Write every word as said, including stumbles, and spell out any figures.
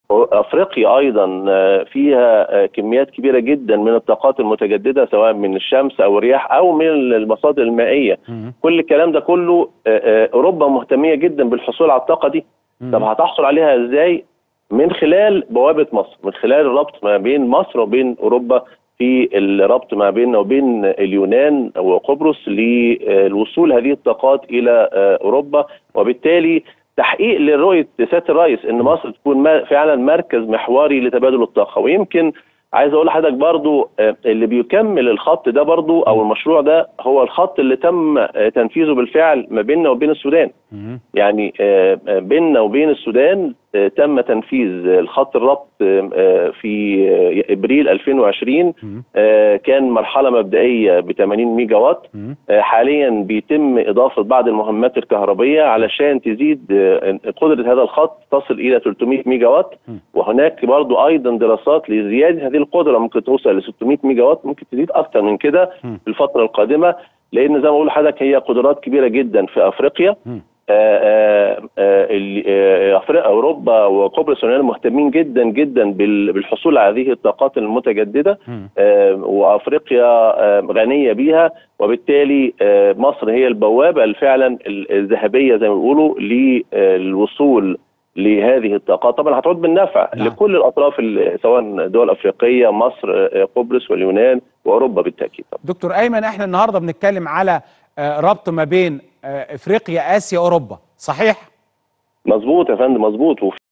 افريقيا ايضا فيها كميات كبيره جدا من الطاقات المتجدده، سواء من الشمس او الرياح او من المصادر المائيه. كل الكلام ده كله اوروبا مهتميه جدا بالحصول على الطاقه دي. طب هتحصل عليها ازاي؟ من خلال بوابه مصر، من خلال الربط ما بين مصر وبين اوروبا، في الربط ما بيننا وبين اليونان وقبرص للوصول هذه الطاقات الى اوروبا، وبالتالي تحقيق لرؤيه سياده الرئيس ان مصر تكون فعلا مركز محوري لتبادل الطاقه. ويمكن عايز اقول لحضرتك برضو اللي بيكمل الخط ده برضو او المشروع ده هو الخط اللي تم تنفيذه بالفعل ما بيننا وبين السودان. يعني بيننا وبين السودان تم تنفيذ الخط الربط في ابريل ألفين وعشرين، كان مرحله مبدئيه ب ثمانين ميجا وات. حاليا بيتم اضافه بعض المهمات الكهربيه علشان تزيد قدره هذا الخط تصل الى ثلاثمائة ميجا وات، وهناك برضو ايضا دراسات لزياده هذه القدره، ممكن توصل ل ستمائة ميجا وات، ممكن تزيد اكثر من كده في الفتره القادمه، لان زي ما بقول لحضرتك هي قدرات كبيره جدا في افريقيا. آآ آآ افريقيا اوروبا وقبرص واليونان مهتمين جدا جدا بالحصول على هذه الطاقات المتجدده، وافريقيا غنيه بيها، وبالتالي مصر هي البوابه فعلا الذهبيه زي ما بيقولوا للوصول لهذه الطاقات. طبعا هتعود بالنفع نعم. لكل الاطراف، سواء دول افريقيه، مصر، قبرص واليونان واوروبا بالتاكيد. دكتور ايمن، احنا النهارده بنتكلم على ربط ما بين افريقيا، اسيا، اوروبا، صحيح؟ مظبوط يا فندم، مظبوط.